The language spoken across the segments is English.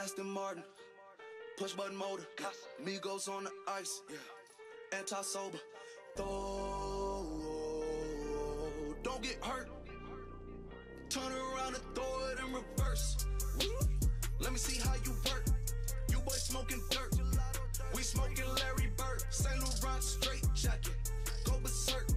Aston Martin, push button motor, Migos on the ice, anti-sober, throw, don't get hurt, turn around and throw it in reverse, let me see how you work, you boys smoking dirt, we smoking Larry Bird, Saint Laurent straight jacket, go berserk,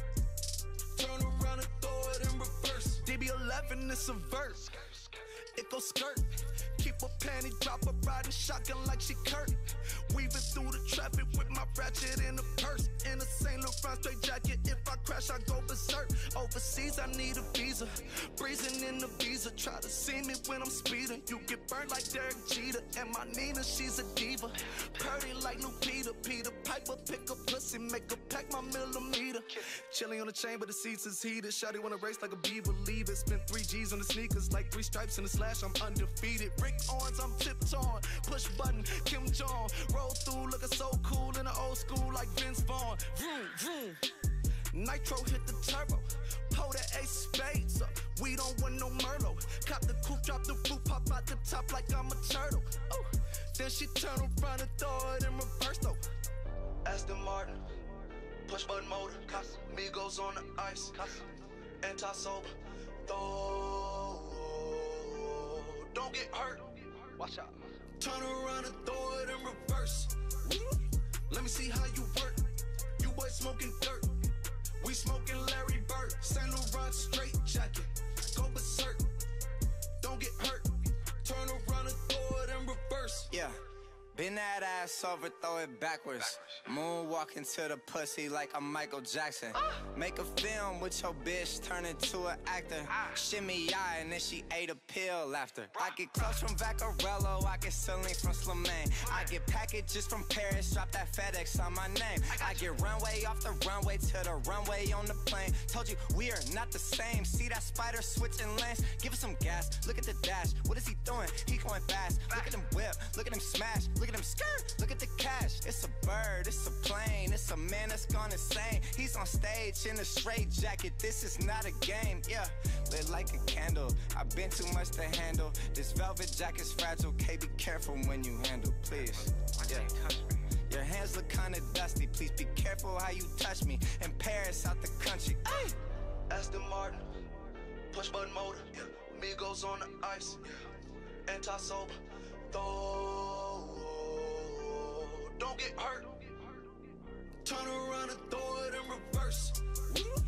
turn around and throw it in reverse, DB11 is a verse, it go skirt, keep a panty dropper riding shotgun like she Kurt, weaving through the traffic with my ratchet in a purse, in a Saint Laurent straight jacket, if I crash I go berserk, overseas I need a visa, breezing in the visa, try to see me when I'm speeding, you get burned like Derek Jeter, and my Nina she's a diva, purdy like Lupita, Peter Piper pick a pussy, make her pack my millimeter, chilling on the chain but the seats is heated, shawty wanna race like a beaver, leave it, spent 3 G's on the sneakers, like 3 stripes in the slash, I'm undefeated, Rick Owens, I'm tiptoeing, push button, Kim Jong, roll through looking so cool in the old school like Vince Vaughn, vroom, vroom. Nitro hit the turbo, pull the ace spades up, we don't want no Merlot, cop the coupe, drop the roof, pop out the top like I'm a turtle, ooh. Then she turn around and throw it in reverse though, Aston Martin, push button motor, Migos on the ice, anti-sober, throw, don't get hurt, watch out, turn around and throw it in reverse, let me see how you work, you boys smoking dirt, we smoking Larry Bird, Saint Laurent straight jacket, go berserk, don't get hurt, turn around and throw it in reverse. Yeah, bend that ass over, throw it backwards. Moonwalk into the pussy like I'm Michael Jackson. Make a film with your bitch, turn into an actor. Shimmy eye and then she ate a pill after. I get clothes from Vaccarello, I get Celine from Slimane. I get packages from Paris, drop that FedEx on my name. I get runway off the runway to the runway on the plane. Told you we are not the same. See that spider switching lanes? Give us some gas, look at the dash. What is he doing? He going fast. Look at him whip, look at him smash, look at him skirt, look at the cash. It's a bird, it's a plane, it's a man that's gone insane. He's on stage in a straight jacket, this is not a game, yeah. Lit like a candle, I've been too much to handle. This velvet jacket's fragile, okay, be careful when you handle, please. Yeah. Your hands look kinda dusty, please be careful how you touch me. In Paris, out the country, ay! Aston Martin, push button motor, Migos on the ice, anti-sober, throw, don't get hurt, turn around and throw it in reverse,